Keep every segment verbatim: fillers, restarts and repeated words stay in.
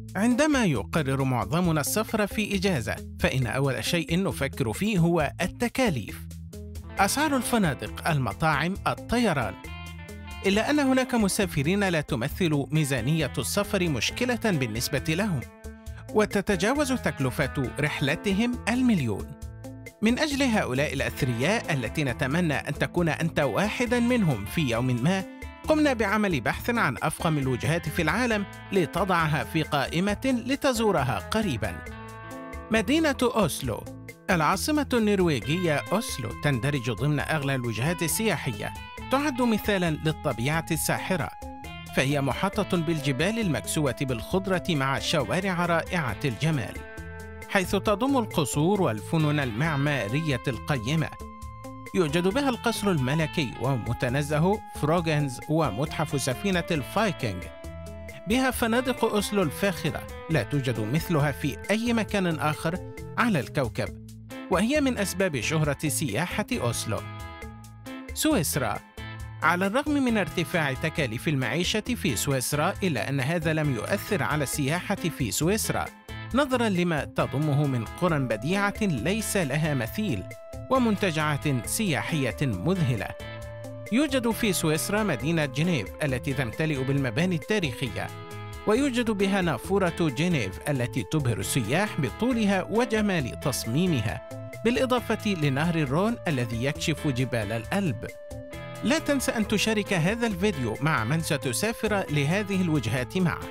عندما يقرر معظمنا السفر في إجازة، فإن أول شيء نفكر فيه هو التكاليف. أسعار الفنادق، المطاعم، الطيران. إلا أن هناك مسافرين لا تمثل ميزانية السفر مشكلة بالنسبة لهم، وتتجاوز تكلفة رحلتهم المليون. من أجل هؤلاء الأثرياء التي نتمنى أن تكون أنت واحداً منهم في يوم ما، قمنا بعمل بحث عن أفخم الوجهات في العالم لتضعها في قائمة لتزورها قريباً. مدينة أوسلو، العاصمة النرويجية أوسلو، تندرج ضمن أغلى الوجهات السياحية. تعد مثالاً للطبيعة الساحرة، فهي محاطة بالجبال المكسوة بالخضرة مع شوارع رائعة الجمال، حيث تضم القصور والفنون المعمارية القيمة. يوجد بها القصر الملكي ومتنزه فروغنز ومتحف سفينة الفايكنج. بها فنادق أوسلو الفاخرة لا توجد مثلها في أي مكان آخر على الكوكب، وهي من أسباب شهرة سياحة أوسلو. سويسرا، على الرغم من ارتفاع تكاليف المعيشة في سويسرا، إلا أن هذا لم يؤثر على السياحة في سويسرا، نظراً لما تضمه من قرى بديعة ليس لها مثيل ومنتجعات سياحية مذهلة. يوجد في سويسرا مدينة جنيف التي تمتلئ بالمباني التاريخية، ويوجد بها نافورة جنيف التي تبهر السياح بطولها وجمال تصميمها، بالإضافة لنهر الرون الذي يكشف جبال الألب. لا تنسى أن تشارك هذا الفيديو مع من ستسافر لهذه الوجهات معه.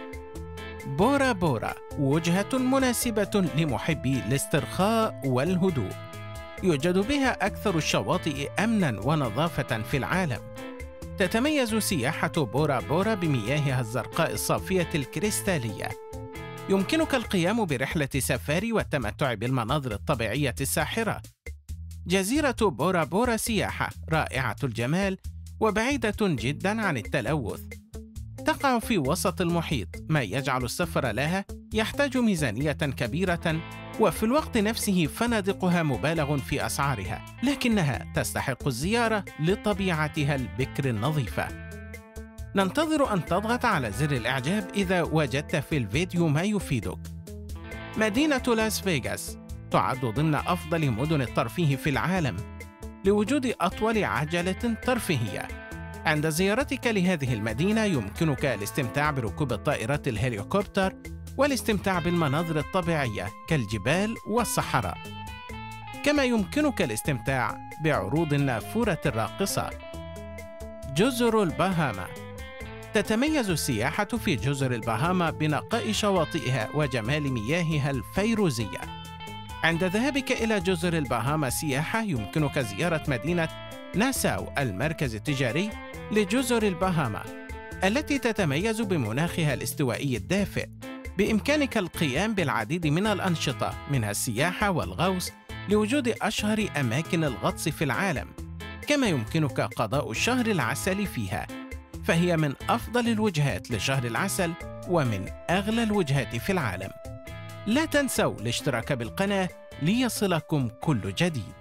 بورا بورا، وجهة مناسبة لمحبي الاسترخاء والهدوء. يوجد بها أكثر الشواطئ أمناً ونظافة في العالم. تتميز سياحة بورا بورا بمياهها الزرقاء الصافية الكريستالية. يمكنك القيام برحلة سفاري والتمتع بالمناظر الطبيعية الساحرة. جزيرة بورا بورا سياحة رائعة الجمال وبعيدة جداً عن التلوث. تقع في وسط المحيط، ما يجعل السفر لها يحتاج ميزانية كبيرة، وفي الوقت نفسه فنادقها مبالغ في أسعارها، لكنها تستحق الزيارة لطبيعتها البكر النظيفة. ننتظر أن تضغط على زر الإعجاب إذا وجدت في الفيديو ما يفيدك. مدينة لاس فيغاس تعد ضمن أفضل مدن الترفيه في العالم لوجود أطول عجلة ترفيهية. عند زيارتك لهذه المدينة يمكنك الاستمتاع بركوب الطائرات الهليكوبتر والاستمتاع بالمناظر الطبيعية كالجبال والصحراء، كما يمكنك الاستمتاع بعروض النافورة الراقصة. جزر الباهاما، تتميز السياحة في جزر الباهاما بنقاء شواطئها وجمال مياهها الفيروزية. عند ذهابك إلى جزر الباهاما سياحة يمكنك زيارة مدينة ناساو، المركز التجاري لجزر الباهاما التي تتميز بمناخها الاستوائي الدافئ. بإمكانك القيام بالعديد من الأنشطة منها السياحة والغوص لوجود أشهر أماكن الغطس في العالم، كما يمكنك قضاء الشهر العسلي فيها، فهي من أفضل الوجهات لشهر العسل ومن أغلى الوجهات في العالم. لا تنسوا الاشتراك بالقناة ليصلكم كل جديد.